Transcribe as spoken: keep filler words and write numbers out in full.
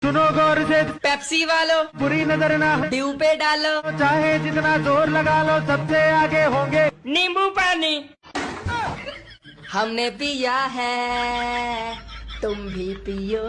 सुनो गौर से, पेप्सी वालों बुरी नजर ना हो, ड्यू पे डालो, चाहे जितना जोर लगा लो सबसे आगे होंगे। नींबू पानी हमने पिया है, तुम भी पियो।